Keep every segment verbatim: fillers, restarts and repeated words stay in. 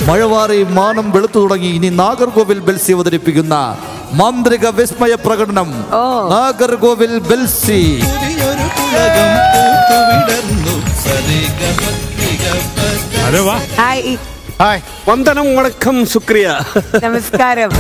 മഴവാറി മാനം വെളുത്തു തുടങ്ങി. ഇനി നാഗർകോവിൽ ബെൽസി അവതരിപ്പിക്കുന്ന മാന്ത്രിക വിസ്മയ പ്രകടനം. നാഗർകോവിൽ ബെൽസി. വന്ദനം, വണക്കം, ശുക്രിയ, നമസ്കാരം.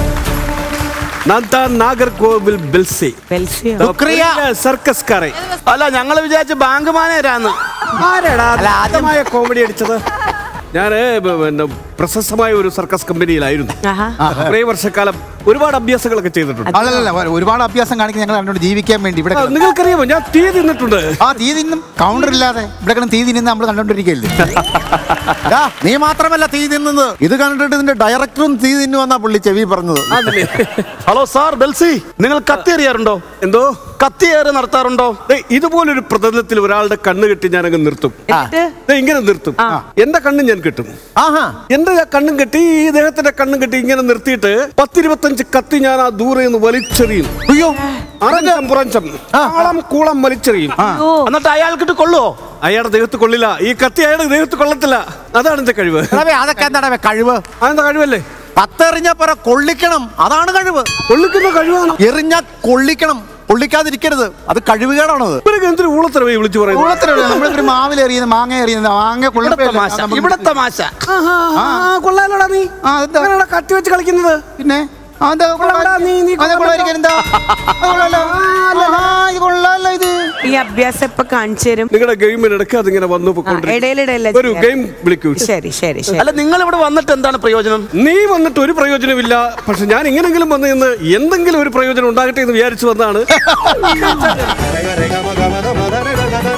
നാഗർകോവിൽ ബെൽസി സർക്കസ്കാരെ. അല്ല, ഞങ്ങള് വിചാരിച്ച ബാങ്ക് മാനേരാന്ന്. ആദ്യമായ കോമഡി അടിച്ചത് ഞാന് പിന്നെ പ്രശസ്തമായ ഒരു സർക്കസ് കമ്പനിയിലായിരുന്നു. കുറേ വർഷക്കാലം ഒരുപാട് അഭ്യാസങ്ങളൊക്കെ ചെയ്തിട്ടുണ്ട്. അല്ലല്ല, ഒരുപാട് അഭ്യാസം കാണിക്കാൻ ഞങ്ങൾ എന്നോട് ജീവിക്കാൻ വേണ്ടി ഇവിടെ. നിങ്ങൾക്കറിയാമോ, ഞാൻ തീ തിന്നിട്ടുണ്ട്. ആ തീ തിന്നും കൗണ്ടർ ഇല്ലാതെ ഇവിടെ തീ തിന്നുന്ന നമ്മൾ കണ്ടോണ്ടിരിക്കല്ലേ. നീ മാത്രമല്ല തീ തിന്നത്, ഇത് കണ്ടിട്ട് ഇതിന്റെ ഡയറക്ടറും തീ തിന്നുവന്നാ പുള്ളി ചെവി പറഞ്ഞത്. ഹലോ സാർ ബെൽസി, നിങ്ങൾ കത്തി എറിയാറുണ്ടോ? എന്തോ കത്തിയേറ് നടത്താറുണ്ടോ? ഇതുപോലൊരു പ്രതലത്തിൽ ഒരാളുടെ കണ്ണ് കെട്ടി ഞാനങ്ങ് നിർത്തും. ഇങ്ങനെ നിർത്തും. എന്റെ കണ്ണും ഞാൻ കെട്ടും. എന്റെ കണ്ണും കെട്ടി ഈ ദേഹത്തിന്റെ കണ്ണും കെട്ടി ഇങ്ങനെ നിർത്തിയിട്ട് പത്തിരുപത്തഞ്ച് കത്തി ഞാൻ ആ ദൂരെ നിന്ന് വലിച്ചെറിയും. അയ്യോ, അറഞ്ചം പുറഞ്ചം ആളം കൂളം വലിച്ചെറിയും. എന്നിട്ട് അയാൾക്കിട്ട് കൊള്ളുവോ? അയാളുടെ ദേഹത്ത് കൊള്ളില്ല. ഈ കത്തി അയാളുടെ ദേഹത്ത് കൊള്ളത്തില്ല. അതാണ് എന്റെ കഴിവ്. അതൊക്കെ എന്താണ് കഴിവ്? അതെന്താ കഴിവല്ലേ? പത്തെറിഞ്ഞ പറ കൊള്ളിക്കണം, അതാണ് കഴിവ്. കൊള്ളിക്കുന്ന കഴിവാണ്. എറിഞ്ഞ കൊള്ളിക്കണം, കൊള്ളിക്കാതിരിക്കരുത്. അത് കഴിവുകേടാണത്. എന്തൊരു ഊളത്തരവേ വിളിച്ചു പറയുന്നത്. നമ്മളിപ്പോ മാവിൽ എറിയുന്നത്, മാങ്ങ എറിയുന്നത്, മാങ്ങ ഇവിടെ തമാശ. കൊള്ളാലോടാ നീ കത്തി വെച്ച് കളിക്കുന്നത്. പിന്നെ ഈ അഭ്യാസം ഇപ്പൊ കാണിച്ചു തരും. നിങ്ങളുടെ ഗെയിമിനിടയ്ക്ക് അതിങ്ങനെ വന്നു ഒരു ഗെയിം വിളിക്കൂ. ശരി ശരി ശരി. അല്ല, നിങ്ങൾ ഇവിടെ വന്നിട്ട് എന്താണ് പ്രയോജനം? നീ വന്നിട്ട് ഒരു പ്രയോജനമില്ല. പക്ഷെ ഞാൻ ഇങ്ങനെങ്കിലും വന്നു നിന്ന് എന്തെങ്കിലും ഒരു പ്രയോജനം ഉണ്ടാകട്ടെ എന്ന് വിചാരിച്ചു വന്നതാണ്.